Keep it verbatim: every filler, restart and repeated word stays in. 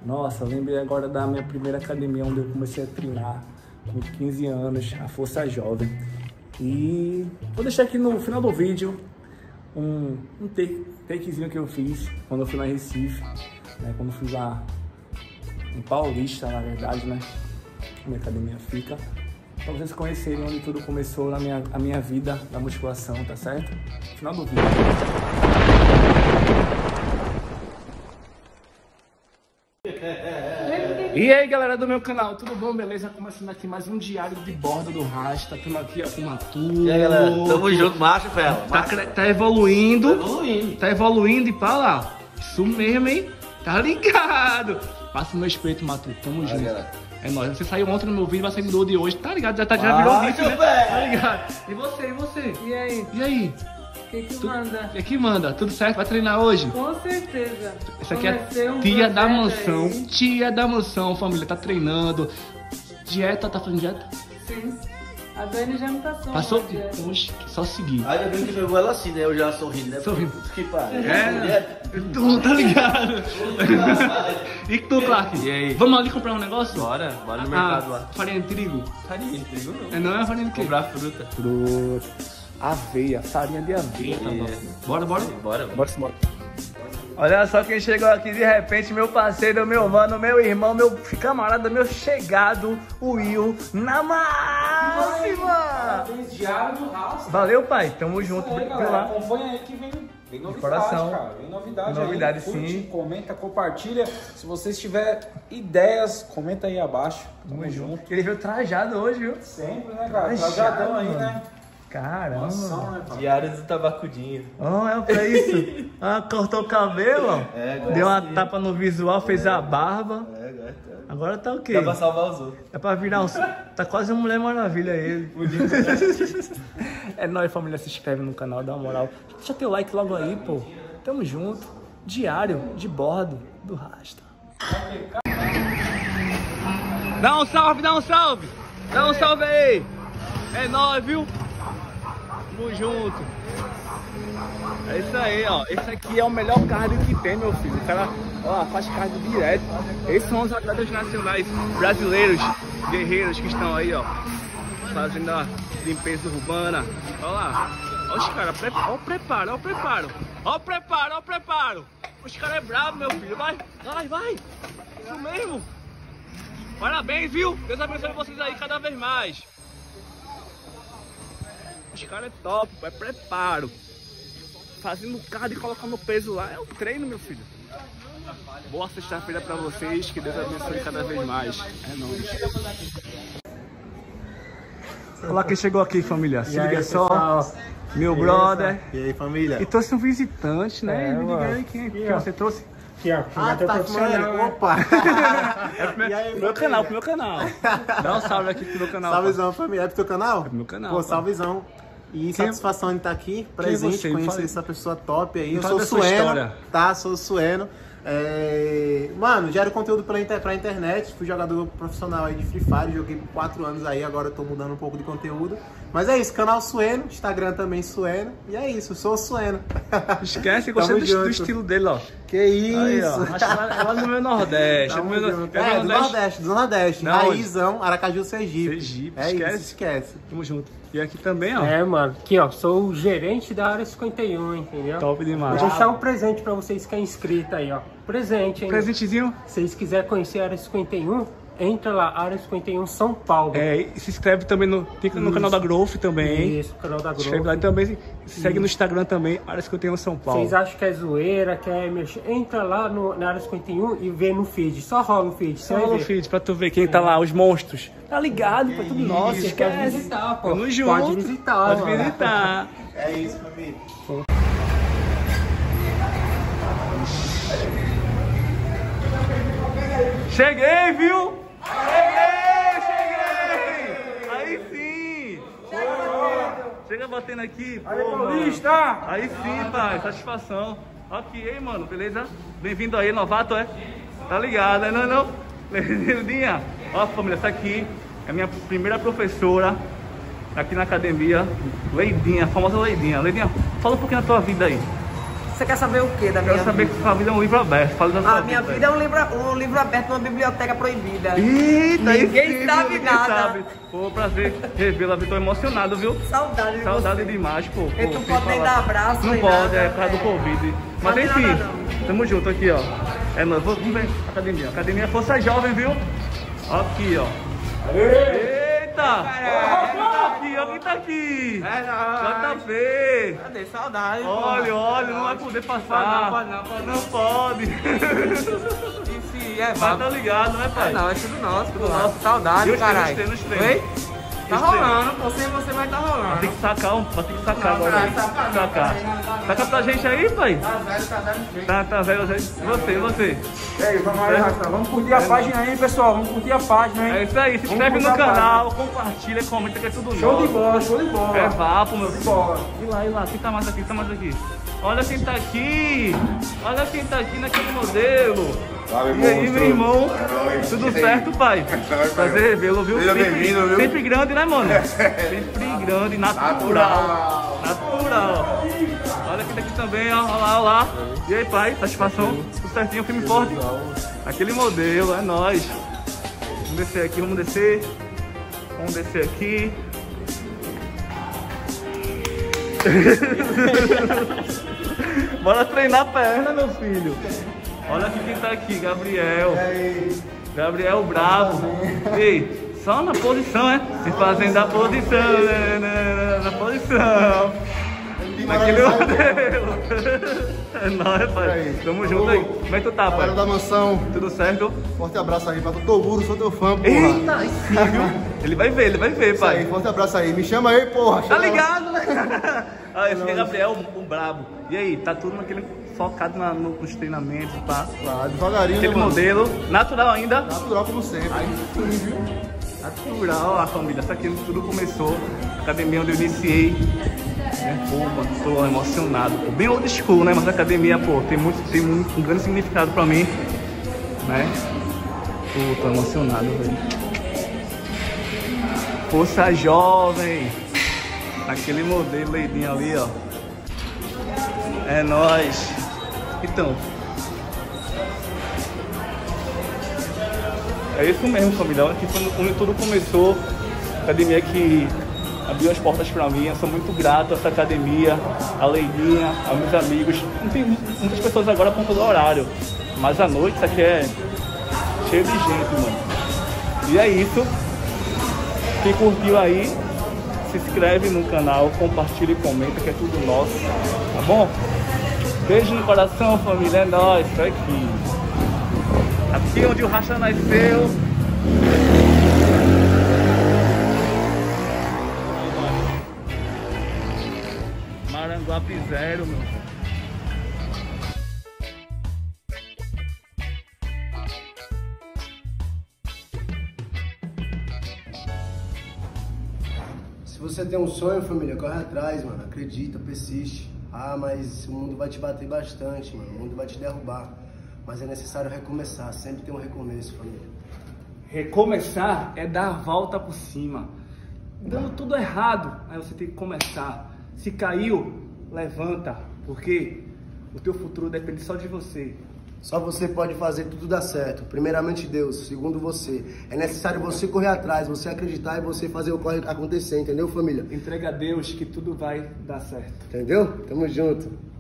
Nossa, eu lembrei agora da minha primeira academia, onde eu comecei a treinar com quinze anos, a Força Jovem. E vou deixar aqui no final do vídeo um, um take, takezinho que eu fiz quando eu fui na Recife, né? Quando eu fui lá em Paulista, na verdade, né? Minha academia fica. Pra vocês conhecerem onde tudo começou na minha, a minha vida da musculação, tá certo? Final do vídeo. E aí galera do meu canal, tudo bom? Beleza? Começando aqui mais um diário de bordo do Rasta. Estamos aqui ó, com o Matu. E aí galera, tamo junto, macho, fela. Tá, tá evoluindo. Tá evoluindo. Tá evoluindo e pá lá. Isso mesmo, hein? Tá ligado? Passa o meu respeito, Matu. Tamo ah, junto. Galera. É nóis. Você saiu ontem no meu vídeo, vai sair no de hoje. Tá ligado? Já, tá, já virou vídeo, né? Tá ligado? E você, e você? E aí? E aí? O que que tu, manda? O que que manda? Tudo certo? Vai treinar hoje? Com certeza. Essa aqui Comecei é um tia da projeto mansão. aí. Tia da mansão, família. Tá treinando. Dieta, tá fazendo dieta? Sim. A Dani já me passou. Passou? uma dieta. Oxe, só seguir. Ainda bem que pegou ela assim, né? Eu já sorrindo, né? Sorrindo. Que pariu. É, tu tá ligado? E tu, Clark? E aí? Vamos ali comprar um negócio? Bora, bora no Ah, mercado lá. farinha de trigo? Farinha de trigo não. É, não é farinha de quê? Comprar fruta. Fruta. Aveia, farinha de aveia. Tá bom. Bora, bora? Bora, Bora, bora. Olha só quem chegou aqui de repente, meu parceiro, meu mano, meu irmão, meu camarada, meu chegado, o Will, na máxima! Parabéns, diário do Rasta. Valeu, pai, tamo junto, Aí, viu galera, lá. acompanha aí que vem, vem novidade, coração. cara. Vem novidade, Novidade, aí. Curte, sim. comenta, compartilha. Se vocês tiverem ideias, comenta aí abaixo. Tamo, Tamo junto. junto. Ele veio trajado hoje, viu? Sempre, né, cara? Trajado, Trajadão aí, mano. né? Caramba. Noção, né, pai? Diário do tabacudinho. Oh, é pra isso. Ah, cortou o cabelo, ó. É, agora deu uma sim. tapa no visual, fez a barba. É, agora tá. Agora tá o quê? Dá pra salvar os outros. É pra virar um... Tá quase uma Mulher Maravilha ele. É nóis, família. Se inscreve no canal, dá uma moral. Deixa teu like logo aí, pô. Tamo junto. Diário de bordo do Rasta. Dá um salve, dá um salve. Dá um salve aí. É nóis, viu? Tamo junto. É isso aí, ó. Esse aqui é o melhor cardio que tem, meu filho. O cara, ó, faz cardio direto. Esses são os atletas nacionais brasileiros, guerreiros que estão aí, ó, fazendo a limpeza urbana. Olha lá. Olha os caras, olha o preparo, olha o preparo. Olha o preparo, olha o preparo. Os caras é bravo, meu filho. Vai, vai, vai. Isso mesmo. Parabéns, viu? Deus abençoe vocês aí cada vez mais. Os caras é top, é preparo. Fazendo cardio e colocando peso lá é o treino, meu filho. Boa sexta-feira pra vocês, que Deus abençoe cada vez mais. É nóis. Olá quem chegou aqui, família. Se liga só, pessoal? Meu e brother. Aí, e aí, família? E trouxe um visitante, né? É, Me diga aí quem, quem você trouxe. Aqui, ó. Ah, tá profissional. Opa! É pro meu, E aí, pro meu canal, pro meu canal. Dá um salve aqui pro meu canal. Salvezão, família. É pro teu canal? É pro meu canal. Pô, pá. salvezão. E Quem... satisfação de estar aqui, presente, você? conhecer Fala... essa pessoa top aí. Me Eu fala sou da sua Sueno, história. tá? Sou o Sueno. É... Mano, gero conteúdo pra, inter... pra internet. Fui jogador profissional aí de Free Fire. Joguei por quatro anos aí, agora eu tô mudando um pouco de conteúdo. Mas é isso, canal Sueno, Instagram também Sueno. E é isso, eu sou o Sueno. Esquece, gostei do, do estilo dele, ó. Que isso! Aí, ó. Acho que ela, ela no meu Nordeste. Tamo é, meu, junto. é, É, meu do Nordeste. Nordeste, do Nordeste. Não, Raizão, Aracaju, Sergipe. Sergipe, é esquece. isso, esquece. Tamo junto. E aqui também, ó. É, mano, aqui ó, sou o gerente da área cinquenta e um, entendeu? Top demais. Vou deixar um presente pra vocês que é inscrito aí, ó. Presente, hein? Presentezinho. Se vocês quiserem conhecer a área cinquenta e um, entra lá, área cinquenta e um São Paulo. É, e se inscreve também no, fica no Isso. canal da Growth também. Isso, canal da Se inscreve lá Growth. e também segue no Instagram também, área cinquenta e um São Paulo. Vocês acham que é zoeira, que é mexer? Entra lá no, na área cinquenta e um e vê no feed. Só rola o feed. Só rola o feed pra tu ver quem tá lá, os monstros. Tá ligado, pra tudo nosso, Você pode esquece. visitar, pô. Tamo junto. Pode visitar, Pode mano. visitar. É isso, família. Cheguei, viu? Cheguei, cheguei! Aí sim! Chega batendo aqui, pô, Paulista! mano. Aí sim, pai, satisfação. Aqui, hein, mano, beleza? Bem-vindo aí, novato, é? Tá ligado, né? Não, não? Leidinha, ó, família, essa aqui é a minha primeira professora aqui na academia, Leidinha, a famosa Leidinha. Leidinha, fala um pouquinho da tua vida aí. Você quer saber o que da minha Quero saber vida? que sua vida é um livro aberto. Fala da sua A minha vida é um livro, um livro aberto numa biblioteca proibida. Eita, Ninguém esse sabe ninguém nada. Sabe. Pô, prazer revê-la, tô emocionado, viu? Saudade de Saudade você. demais, pô. E pô, tu sem pode nem falar. dar abraço, Não nem pode, nada, é por causa do é. Covid. Mas Não tem enfim, nada, não. tamo junto aqui, ó. É nóis, vamos ver academia. Academia Força Jovem, viu? Ó aqui, ó. Eita! Ó quem tá aqui, ó quem tá aqui. É J nóis. P. Cadê? Saudade. Olha, olha, não vai poder passar. Pode não, pode não, Não pode. E se é Mas vago? tá ligado, né, pai? Não, é tudo nosso, tudo nosso. nosso. Saudade, E os caralho. treinos, os treinos, Oi? os treinos? Tá Os treinos. rolando, você, você vai tá rolando. Tem que sacar, um, vai ter que sacar Não, agora. vai aí. sacar, não, Sacar. vai, não, vai, Saca pra gente aí, pai. Tá velho, tá velho. Tá, tá velho, você. Você, você. E aí, vamos aí, Rasta. Vamos curtir a página aí, pessoal. Vamos curtir a página, É hein? isso aí, se Vamos inscreve no curtir a canal, compartilha, comenta que é tudo Show de nosso. bola, show de bola. É vapo, meu filho. Bora. E lá, e lá, quem tá mais aqui, quem tá mais aqui? Olha quem tá aqui! Olha quem tá aqui naquele modelo! Salve, E aí, monstro. meu irmão? É nóis. Tudo E aí? certo, pai? Salve, pai. Prazer revê-lo, viu? Seja Sempre- bem-vindo, viu? Sempre grande, né, mano? Sempre grande, natural. Natural. Olha quem tá aqui também, ó. Olha lá, olha lá. E aí, pai? Satisfação? Tudo certinho, firme e forte? Aquele modelo, é nóis. Vamos descer aqui, vamos descer. Vamos descer aqui. Bora treinar a perna, meu filho. Olha aqui quem tá aqui, Gabriel. Gabriel Bravo. Ei, só na posição, é? Se fazendo a posição, né, né, na posição. Naquele modelo. É nóis, pai. Tamo junto aí. Como é que tu tá, Galera pai? da mansão, Tudo certo? forte abraço aí pra tu. Toguro, sou teu fã, porra. Eita, aí sim, viu? Ele vai ver, ele vai ver, Isso aí, pai. forte abraço aí. Me chama aí, porra. Tá Chama- ligado, né? Ah, esse aqui é Gabriel, o, o brabo. E aí, tá tudo naquele focado na, no- nos treinamentos, tá? Ah, devagarinho, Aquele né, mano? modelo, natural ainda. Natural como sempre. Natural, a família. Isso aqui tudo começou. A academia onde eu iniciei. Né? Pô, mano, tô emocionado. Pô, bem old school, né? Mas a academia, pô, tem, muito, tem muito, um grande significado pra mim. Né? Pô, tô emocionado, velho. Força Jovem. Aquele modelo leidinho ali, ó. É nóis. Então. É isso mesmo, família. Aqui foi onde tudo começou. Academia que abriu as portas pra mim. Eu sou muito grato a essa academia, a Leidinha, aos meus amigos. Não tem muitas pessoas agora por todo horário. Mas à noite isso aqui é cheio de gente, mano. E é isso. Quem curtiu aí, se inscreve no canal, compartilha e comenta que é tudo nosso, tá bom? Beijo no coração, família, é nóis, tá aqui. Aqui onde o Racha nasceu. Maranguape Zero, meu. Se você tem um sonho, família, corre atrás, mano. Acredita, persiste. Ah, mas o mundo vai te bater bastante, mano. O mundo vai te derrubar. Mas é necessário recomeçar. Sempre tem um recomeço, família. Recomeçar é dar a volta por cima. Dando tudo errado, aí você tem que começar. Se caiu, levanta, porque o teu futuro depende só de você. Só você pode fazer tudo dar certo. Primeiramente Deus, segundo você. É necessário você correr atrás, você acreditar e você fazer o corre acontecer, entendeu, família? Entrega a Deus que tudo vai dar certo. Entendeu? Tamo junto.